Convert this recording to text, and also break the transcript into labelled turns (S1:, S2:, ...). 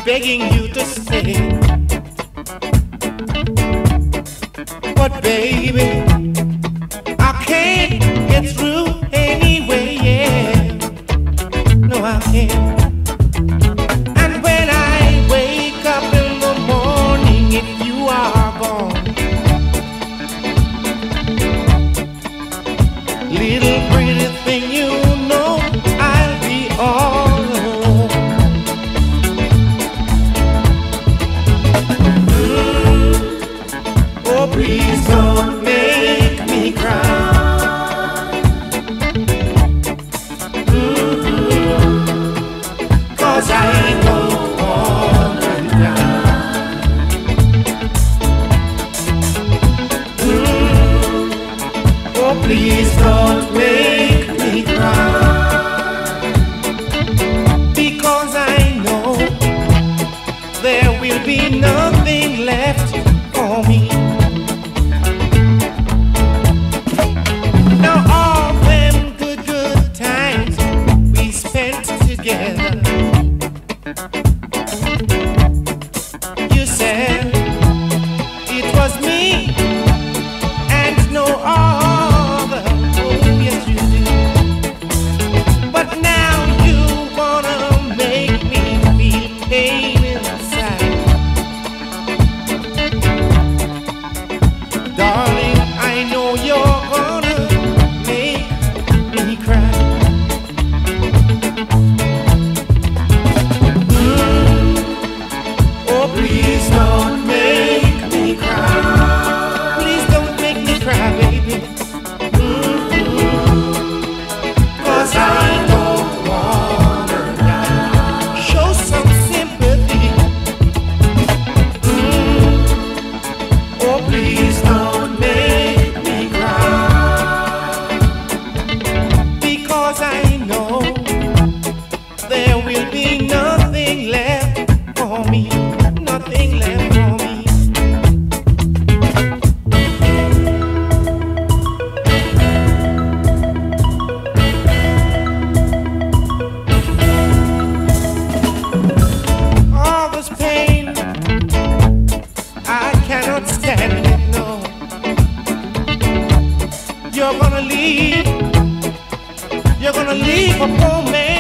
S1: begging you to stay. But baby, I can't get through anyway, yeah. No, I can't. And when I wake up in the morning, if you are gone, little pretty thing, you know I'll be all alone. Oh, please don't make me cry. 'Cause I don't wanna die. Oh, please don't make me cry. Because I know there will be nothing left for me. Now all them good times we spent together, you said it was me and no other. Oh, yes you did. But now you wanna make me feel pain inside. Darling, I know you're gonna make me cry. Oh, please don't make me cry. Please don't make me cry, baby. 'Cause I don't wanna die. Show some sympathy. Oh, please don't make me cry. Because I know there will be nothing left for me. Nothing left for me. All this pain, I cannot stand it, no. You're gonna leave a poor man